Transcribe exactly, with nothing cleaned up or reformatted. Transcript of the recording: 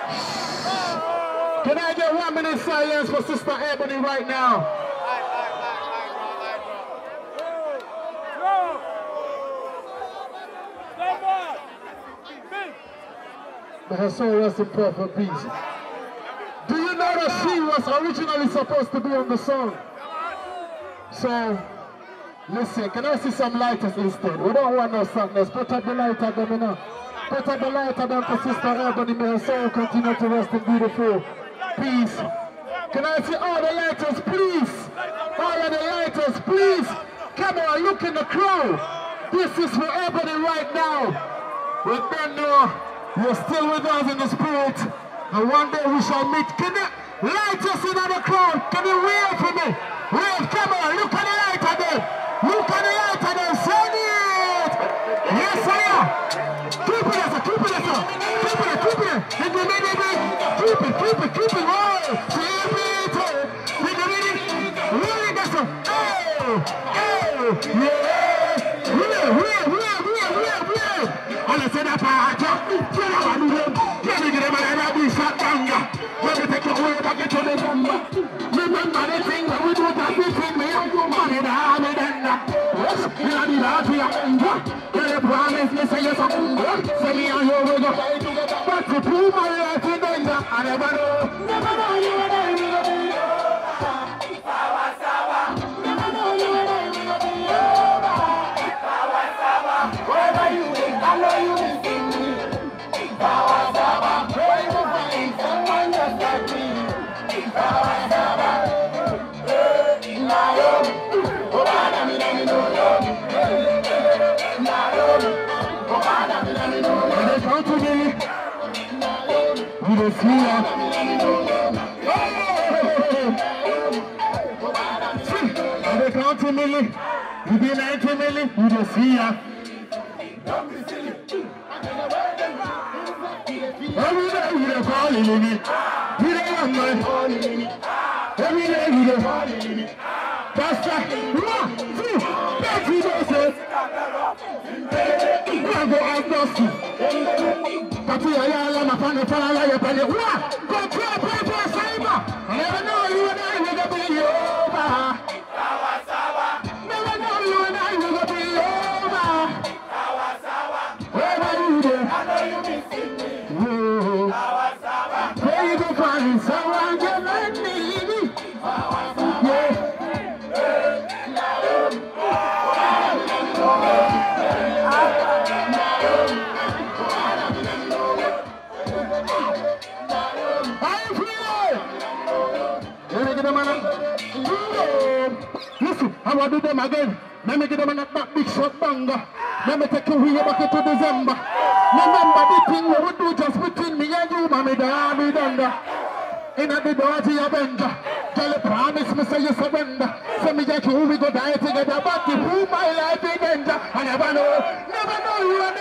Can I get one minute silence for Sister Ebony right now? May her soul rest in perfect peace. Do you know that she was originally supposed to be on the song? So, listen, can I see some lighters instead? We don't want no sadness. Put up the lighter, them now. Put up the lighter down for Sister Ebony. May her soul continue to rest in beautiful peace. Can I see all the lighters, please? All of the lighters, please. Come on, look in the crowd. This is for Ebony right now. We don't know you're still with us in the spirit. And one day we shall meet. Can you light us in the crowd? Can you wave for me? Wave, come on, look at the lighter there. Look at the lighter there. Send it. Yes, sir. Keep it, sir. Keep it, sir. Keep it, keep it. In the middle, keep it, keep it, keep it. Oh, keep it. In the middle. Really, that's it. Oh, oh, yeah. Wave, wave, wave, wave, wave, wave. And I said that part. Let me get him and I'll be shot down. Let me take your way back into the number. Remember the thing that we do that between me and you, money, the army, then that. Yes, you know the last we are under. Tell the promise, me say yes, I'm under. Say me and you will go. But to prove my life in danger, I never know. Never know you and I will be over. Bawasaaba. Never know you and I will be over. Bawasaaba. Wherever you go, I know you will see me. Bawasaaba. Where you find someone just like me. Bawasaaba. We don't see ya. We count to milli. We be ninety milli. We don't see ya. Every day we don't call in it. We don't want money. Every day we don't call in it. Pastor, one, two, thirty doses. We go out dusty. But we are all on a pan of fire. One, go to a paper saver. I never know you and I will be over. Bawasaaba. Never know you and I will be over. Bawasaaba. Wherever you go, I know you missing me. Bawasaaba. Where you go find someone just like me. Bawasaaba. Yeah. Listen, I will do them again. Let me get them in that big shot banger. Let me take you way back into December. Remember the thing we would do just between me and you, mommy, the army thunder. In a the dirty avenger. Tell you promise me say you surrender. Say me get you, we go die together. But you prove my life in danger. I never know, never know you.